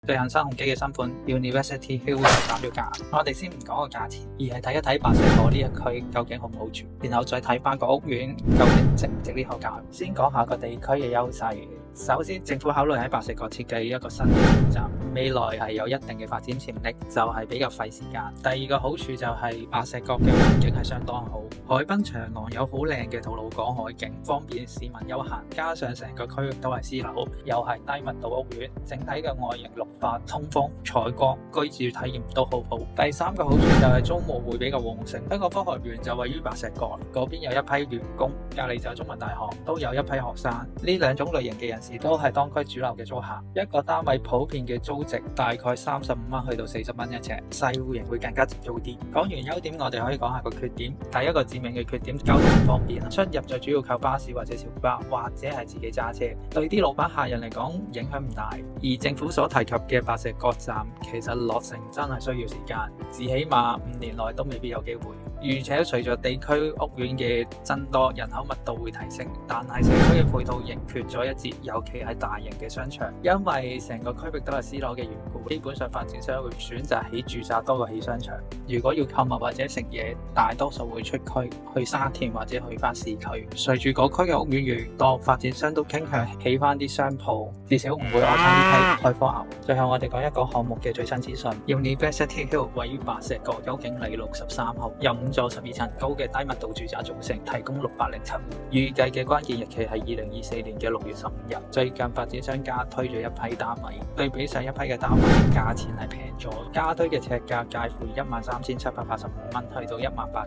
最近新鴻基嘅新盤 University Hill 又減咗價。我哋先唔講個價錢，而係睇一睇白石角呢一區究竟好唔好住，然後再睇翻個屋苑究竟值唔值呢個價。先講下個地區嘅優勢。首先，政府考慮喺白石角設計一個新嘅住宅，未來係有一定嘅發展潛力，就係比較費時間。第二個好處就係白石角嘅環境係相當好，海濱長廊有好靚嘅道路港海景，方便市民休閒。加上成個區域都係私樓，又係低密度屋苑，整體嘅外形綠化、通風、採光、居住體驗都好好。第三個好處就係租務會比較旺盛。一個科學園就位於白石角，嗰邊有一批員工，隔離就中文大學，都有一批學生。呢兩種類型嘅人士都係當區主流嘅租客。一個單位普遍嘅租值大概35蚊去到40蚊一尺，細戶型會更加接租啲。講完優點，我哋可以講下個缺點。第一個致命嘅缺點，交通唔方便，出入就主要靠巴士或者小巴，或者係自己揸車。對啲老闆客人嚟講影響唔大。而政府所提及嘅白石角站，其實落成真係需要時間，至起碼5年內都未必有機會。而且隨着地區屋苑嘅增多，人口密度會提升，但係社區嘅配套仍缺咗一截，尤其係大型嘅商場。因為成個區域都係私樓嘅緣故，基本上發展商會選擇起住宅多過起商場。如果要購物或者食嘢，大多數會出區去沙田或者去翻市區。隨住嗰區嘅屋苑越嚟越多，發展商都傾向起翻啲商鋪，至少唔會餓親呢批開荒牛。最後我哋講一個項目嘅最新資訊。University Hill 位於白石角邱景里63號，由5座12層高嘅低密度住宅組成，提供607戶。預計嘅關鍵日期係2024年嘅6月15日。最近發展商加推咗一批單位，對比上一批嘅單位，價錢係平咗。加推嘅尺價介乎13,785蚊去到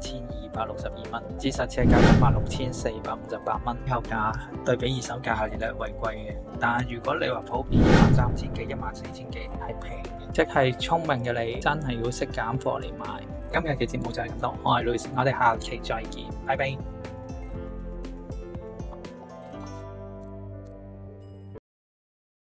18,262蚊，折實尺價16,458蚊。後價對比二手價係略為貴嘅，但如果你話普遍13,000幾、14,000幾係平嘅，即係聰明嘅你真係要識揀貨嚟買。今日嘅節目就係咁多，我係 Louis，我哋下期再見，拜拜。